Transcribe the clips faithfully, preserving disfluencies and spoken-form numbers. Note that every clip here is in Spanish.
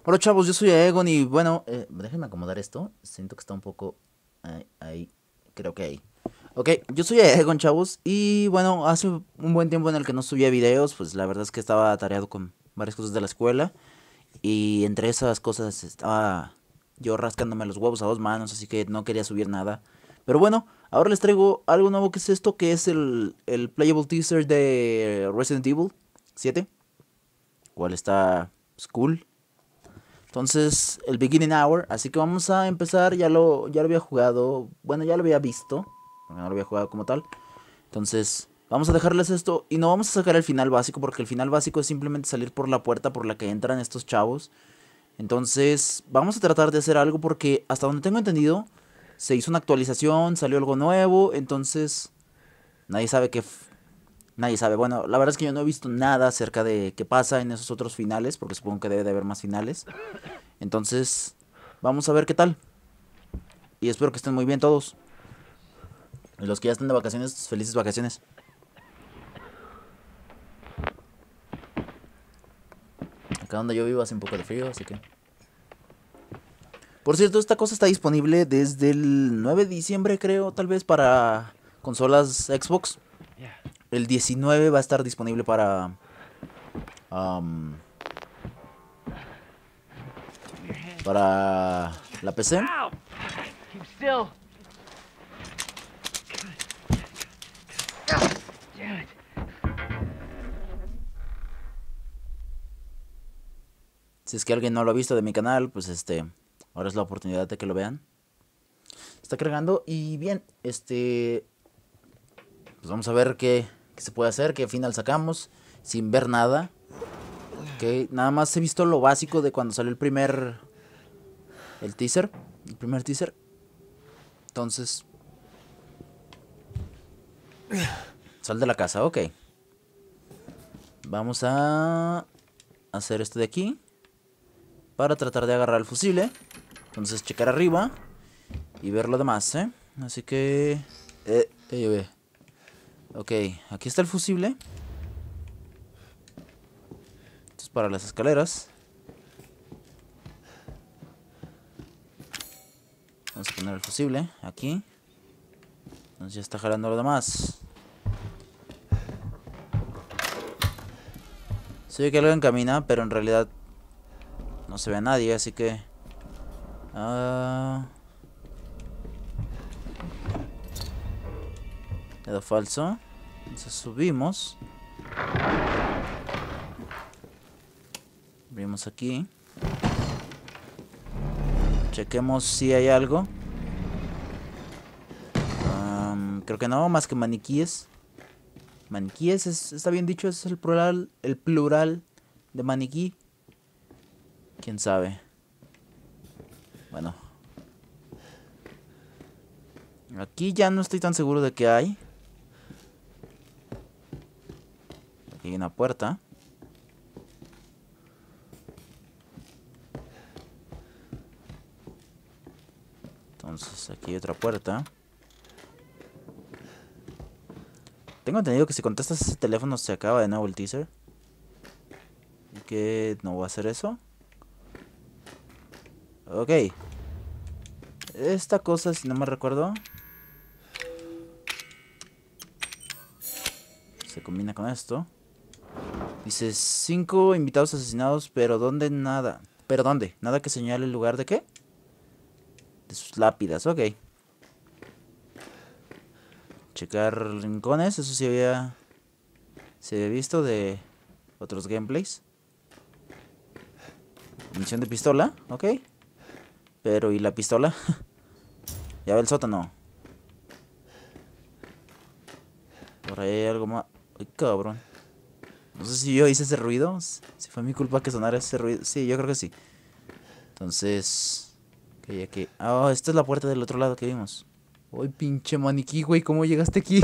Hola chavos, yo soy Egon y bueno, eh, déjenme acomodar esto. Siento que está un poco... Ahí, ahí, creo que ahí. Ok, yo soy Egon chavos y bueno, hace un buen tiempo en el que no subía videos, pues la verdad es que estaba atareado con varias cosas de la escuela. Y entre esas cosas estaba yo rascándome los huevos a dos manos, así que no quería subir nada. Pero bueno, ahora les traigo algo nuevo que es esto, que es el, el Playable Teaser de Resident Evil siete. Cual está pues, cool. Entonces, el Beginning Hour, así que vamos a empezar, ya lo, ya lo había jugado, bueno, ya lo había visto, porque no lo había jugado como tal. Entonces, vamos a dejarles esto y no vamos a sacar el final básico, porque el final básico es simplemente salir por la puerta por la que entran estos chavos. Entonces, vamos a tratar de hacer algo porque hasta donde tengo entendido, se hizo una actualización, salió algo nuevo, entonces nadie sabe qué... f- Nadie sabe. Bueno, la verdad es que yo no he visto nada acerca de qué pasa en esos otros finales, porque supongo que debe de haber más finales. Entonces, vamos a ver qué tal. Y espero que estén muy bien todos. Y los que ya están de vacaciones, felices vacaciones. Acá donde yo vivo hace un poco de frío, así que... Por cierto, esta cosa está disponible desde el nueve de diciembre, creo, tal vez para consolas Xbox. El diecinueve va a estar disponible para... am, para la P C. Ow! Keep still. Damn it. Si es que alguien no lo ha visto de mi canal, pues este... Ahora es la oportunidad de que lo vean. Está cargando y bien, este... Pues vamos a ver qué, qué se puede hacer, qué final sacamos, sin ver nada. Ok, nada más he visto lo básico de cuando salió el primer... El teaser, el primer teaser. Entonces... Sal de la casa, ok. Vamos a... hacer esto de aquí. Para tratar de agarrar el fusible. Entonces checar arriba. Y ver lo demás, ¿eh? Así que... Eh, eh, eh. Ok, aquí está el fusible. Esto es para las escaleras. Vamos a poner el fusible aquí. Entonces ya está jalando lo demás. Se ve que alguien camina, pero en realidad no se ve a nadie, así que... Ah... Quedó falso. Entonces subimos. Abrimos aquí. Chequemos si hay algo. Um, creo que no, más que maniquíes. Maniquíes, es, está bien dicho, es el plural, el plural de maniquí. ¿Quién sabe? Bueno. Aquí ya no estoy tan seguro de qué hay. Aquí hay una puerta. Entonces aquí hay otra puerta. Tengo entendido que si contestas ese teléfono se acaba de nuevo el teaser. ¿Y que no voy a hacer eso? Ok. Esta cosa, si no me recuerdo, se combina con esto. Dice cinco invitados asesinados, pero ¿dónde nada? ¿Pero dónde? Nada que señale el lugar de qué? De sus lápidas, ok. Checar rincones, eso sí había... Se había visto de otros gameplays. Munición de pistola, ok. Pero ¿y la pistola? Ya ve el sótano. Por ahí hay algo más. Ay, cabrón. No sé si yo hice ese ruido. Si fue mi culpa que sonara ese ruido. Sí, yo creo que sí. Entonces... Ok, aquí. Ah, esta es la puerta del otro lado que vimos. Uy, pinche maniquí, güey. ¿Cómo llegaste aquí?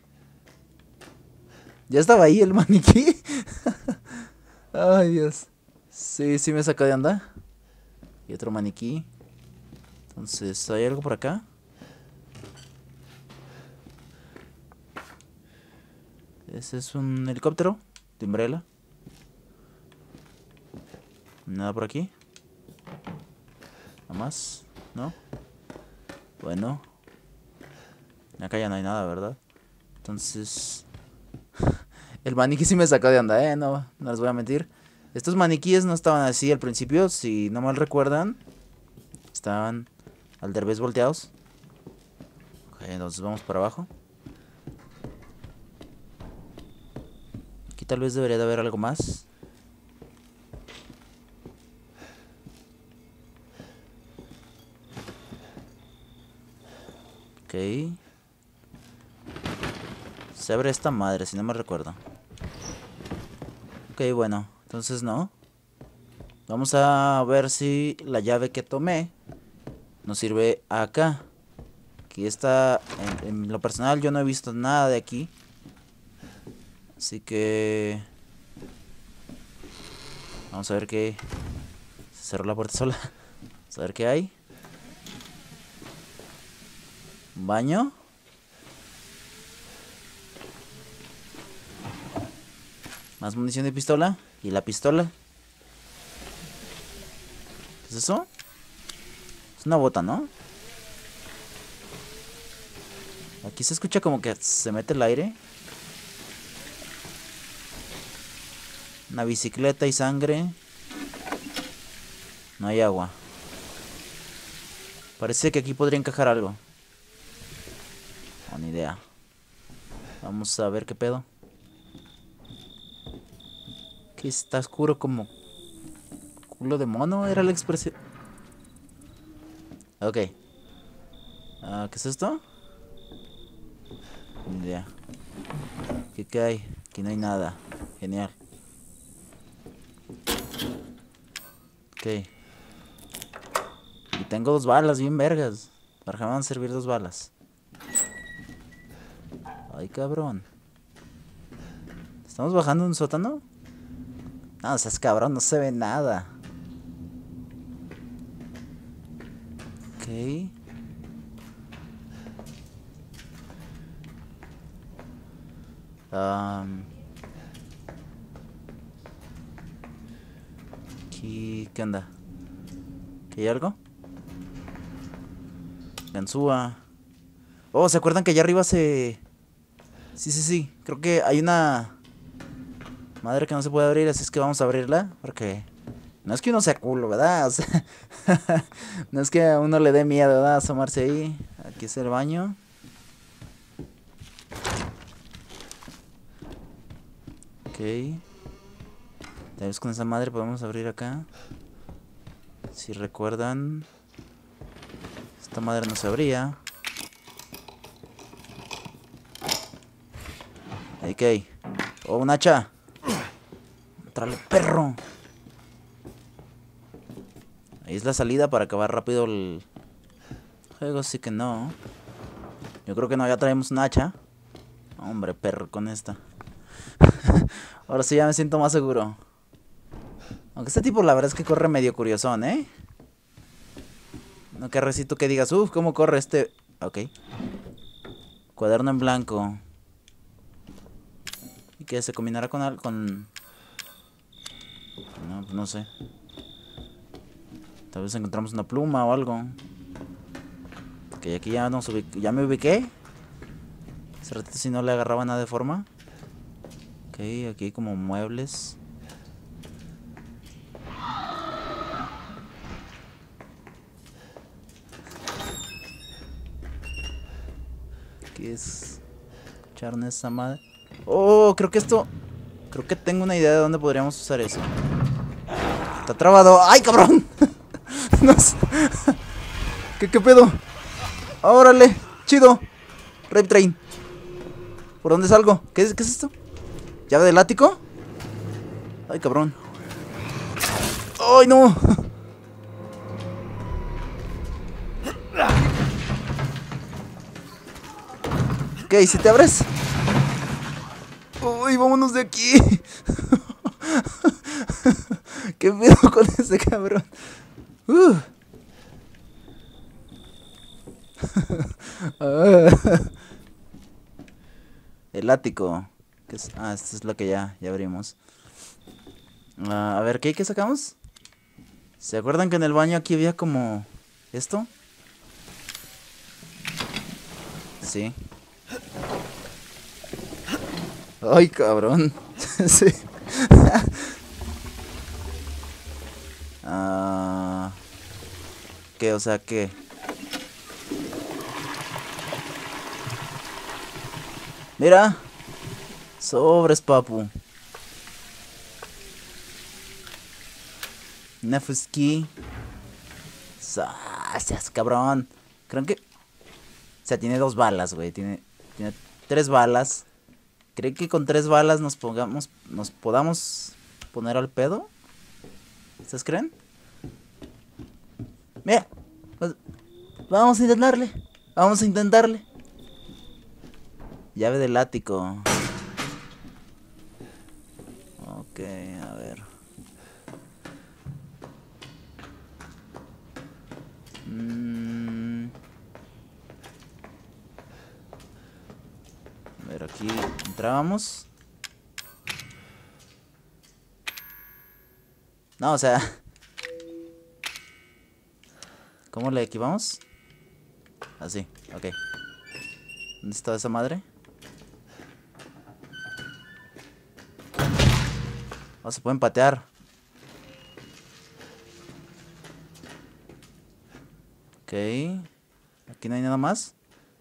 ¿Ya estaba ahí el maniquí? Ay, Dios. Sí, sí me sacó de onda. Y otro maniquí. Entonces, ¿hay algo por acá? Ese es un helicóptero de Umbrella. Nada por aquí. ¿Nada más? ¿No? Bueno. Acá ya no hay nada, ¿verdad? Entonces... El maniquí sí me sacó de onda, ¿eh? No, no les voy a mentir. Estos maniquíes no estaban así al principio. Si no mal recuerdan, estaban al derbez volteados. Ok, entonces vamos para abajo. Aquí tal vez debería de haber algo más. Ok. Se abre esta madre, si no me recuerdo. Ok, bueno, entonces no. Vamos a ver si la llave que tomé nos sirve acá. Aquí está, en, en lo personal yo no he visto nada de aquí. Así que... Vamos a ver qué... Se cerró la puerta sola. Vamos a ver qué hay. Un baño. Más munición de pistola. ¿Y la pistola? ¿Qué es eso? Es una bota, ¿no? Aquí se escucha como que se mete el aire. Una bicicleta y sangre. No hay agua. Parece que aquí podría encajar algo. No, ni idea. Vamos a ver qué pedo. Aquí está oscuro como culo de mono, era la expresión. Ok. Uh, ¿Qué es esto? Ni idea. ¿Qué, qué hay? Aquí no hay nada. Genial. Ok. Y tengo dos balas bien vergas. ¿Para qué me van a servir dos balas? Ay, cabrón. ¿Estamos bajando un sótano? No, o sea, es cabrón, no se ve nada. Ok. Um, aquí, ¿qué onda? ¿Aquí hay algo? Ganzúa. Oh, ¿se acuerdan que allá arriba se... Sí, sí, sí. Creo que hay una... madre que no se puede abrir, así es que vamos a abrirla. Porque... no es que uno sea culo, ¿verdad? O sea... no es que a uno le dé miedo, ¿verdad? Asomarse ahí. Aquí es el baño. Ok. Tal vez con esa madre podemos abrir acá. Si recuerdan... esta madre no se abría. Ok. Oh, un hacha. Entrale, perro. Ahí es la salida para acabar rápido el juego, así que no. Yo creo que no, ya traemos un hacha. Hombre, perro, con esta. Ahora sí ya me siento más seguro. Aunque este tipo la verdad es que corre medio curiosón, ¿eh? No que recito que digas, uff, ¿cómo corre este? Ok. Cuaderno en blanco. ¿Y que se combinará con algo? Con... no, no sé. Tal vez encontramos una pluma o algo. Ok, aquí ya, nos ubic... ya me ubiqué. Hace ratito si no le agarraba nada de forma. Ok, aquí hay como muebles. ¿Qué es? Escucharon esa madre. Oh, creo que esto... creo que tengo una idea de dónde podríamos usar eso. Está trabado. ¡Ay, cabrón! No sé. ¿Qué, qué pedo? ¡Órale! ¡Chido! Rape Train. ¿Por dónde salgo? ¿Qué es, qué es esto? ¿Llave del ático? ¡Ay, cabrón! ¡Ay, no! Ok, si te abres. ¡Uy, vámonos de aquí! ¿Qué pedo con ese cabrón? Uh. El ático. ¿Qué es? Ah, esto es lo que ya, ya abrimos. Uh, a ver, ¿qué, ¿qué sacamos? ¿Se acuerdan que en el baño aquí había como ¿Esto? Sí. Ay, cabrón. Sí. Ah, ¿qué? O sea, ¿qué? Mira. Sobres, papu. Nefuski. Seas cabrón. Creo que... O sea, tiene dos balas, güey. Tiene, tiene tres balas. ¿Cree que con tres balas nos pongamos... Nos podamos poner al pedo? ¿Ustedes creen? Mira. Pues, vamos a intentarle. Vamos a intentarle. Llave del ático. Ok, a ver. Mm. A ver, aquí entrábamos. No, o sea... ¿Cómo le equipamos? Así, ok. ¿Dónde está esa madre? Oh, se pueden patear. Ok. Aquí no hay nada más.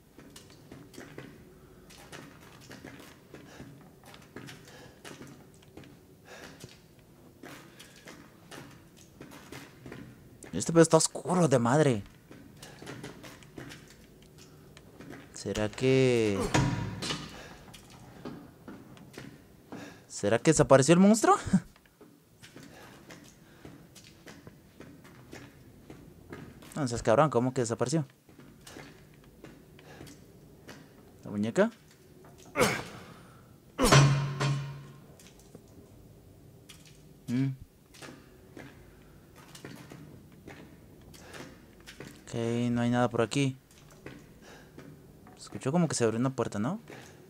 Este pedo está oscuro de madre. ¿Será que... ¿Será que desapareció el monstruo? No seas cabrón, ¿cómo que desapareció? ¿La muñeca? Mm. Ok, no hay nada por aquí. Escuchó como que se abrió una puerta, ¿no?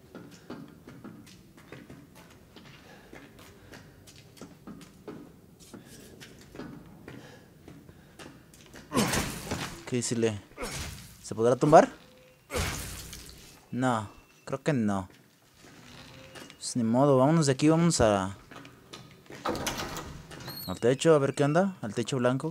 ¿Qué decirle? ¿Se podrá tumbar? No, creo que no. Pues ni modo, vámonos de aquí, vamos a... Al techo, a ver qué onda. Al techo blanco.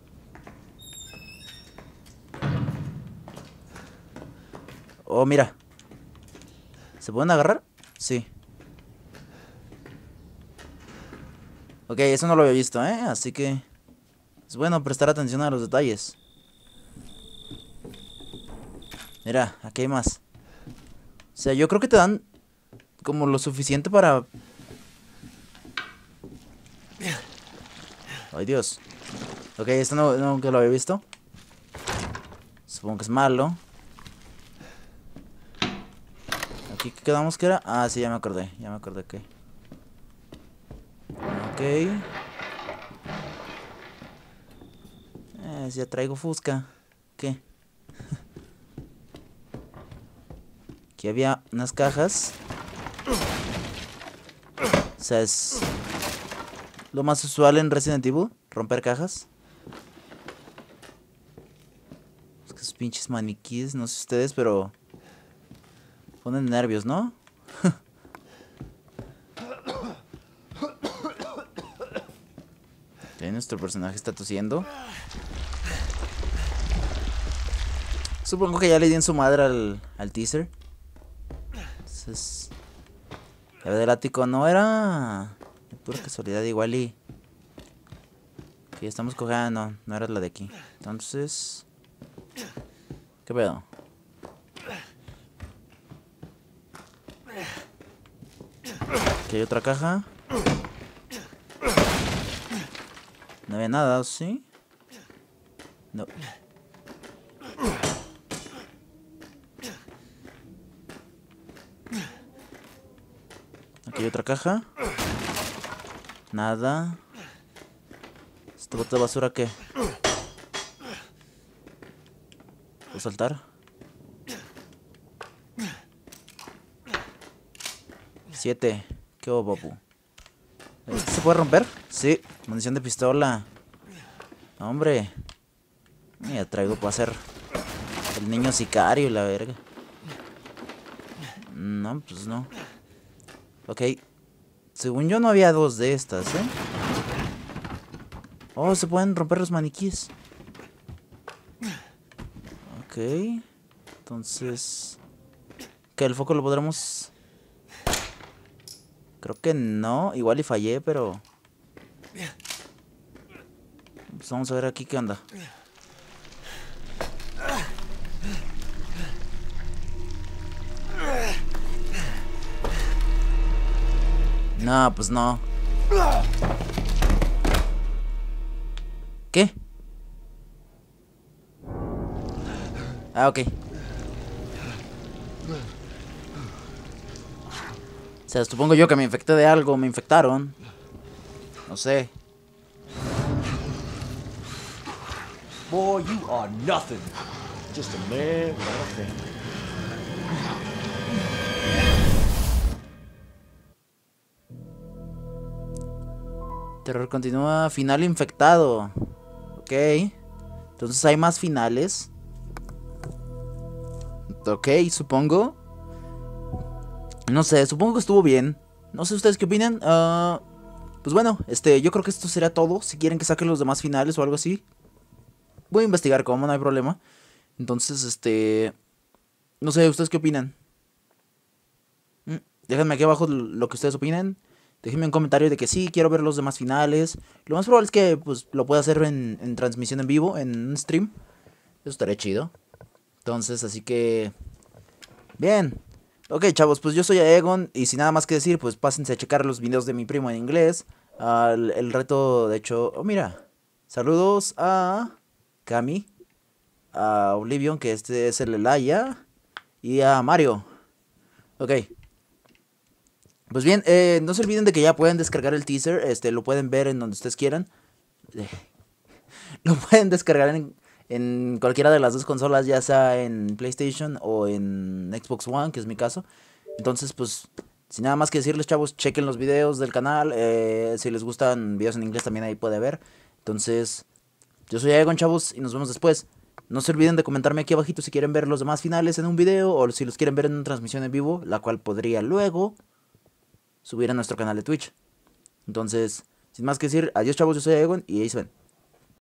Oh, mira. ¿Se pueden agarrar? Sí. Ok, eso no lo había visto, ¿eh? Así que... es bueno prestar atención a los detalles. Mira, aquí hay más. O sea, yo creo que te dan... como lo suficiente para... Ay, Dios. Ok, esto no, nunca lo había visto. Supongo que es malo. ¿Aquí qué quedamos que era? Ah, sí, ya me acordé. Ya me acordé que... Ok. Eh, ya traigo fusca. ¿Qué? Aquí había unas cajas. O sea, es... lo más usual en Resident Evil. Romper cajas. Es que esos pinches maniquíes, no sé ustedes, pero... ponen nervios, ¿no? Ok, nuestro personaje está tosiendo. Supongo que ya le di en su madre al, al teaser. Entonces... la del ático no era... de pura casualidad, igual y... que estamos cogiendo, no, no era la de aquí. Entonces... ¿qué pedo? Aquí hay otra caja. No había nada, ¿sí? No. Aquí hay otra caja. Nada. ¿Este bote de basura qué? ¿Puedo saltar? Siete. ¿Qué hubo, papu? ¿Este se puede romper? Sí. Munición de pistola. Hombre. Ya traigo para hacer el niño sicario y la verga. No, pues no. Ok. Según yo no había dos de estas, ¿eh? Oh, se pueden romper los maniquíes. Ok. Entonces... ¿que el foco lo podremos...? Creo que no. Igual y fallé, pero... pues vamos a ver aquí qué onda. No, pues no. ¿Qué? Ah, ok. O sea, supongo yo que me infecté de algo, me infectaron. No sé. Boy, you are nothing. Just a man without a family. Terror continúa. Final infectado. Ok. Entonces hay más finales. Ok, supongo. No sé, supongo que estuvo bien. No sé ustedes qué opinan. Uh, pues bueno, este, yo creo que esto será todo. Si quieren que saquen los demás finales o algo así, voy a investigar cómo, no hay problema. Entonces, este... no sé, ¿ustedes qué opinan? Mm, Déjenme aquí abajo lo que ustedes opinen. Déjenme un comentario de que sí, quiero ver los demás finales. Lo más probable es que pues, lo pueda hacer en, en transmisión en vivo, en un stream. Eso estaría chido. Entonces, así que... bien. Ok, chavos, pues yo soy Aegon. Y sin nada más que decir, pues pásense a checar los videos de mi primo en inglés. Uh, el, el reto, de hecho... oh, mira. Saludos a... Cami. A Oblivion, que este es el Elaya. Y a Mario. Ok. Pues bien, eh, no se olviden de que ya pueden descargar el teaser. Este, lo pueden ver en donde ustedes quieran. Eh, lo pueden descargar en, en cualquiera de las dos consolas, ya sea en PlayStation o en Xbox One, que es mi caso. Entonces, pues, sin nada más que decirles, chavos, chequen los videos del canal. Eh, si les gustan videos en inglés, también ahí puede ver. Entonces, yo soy Aegon, chavos, y nos vemos después. No se olviden de comentarme aquí abajito si quieren ver los demás finales en un video o si los quieren ver en una transmisión en vivo, la cual podría luego subir a nuestro canal de Twitch. Entonces, sin más que decir, adiós, chavos, yo soy Aegon y ahí se ven.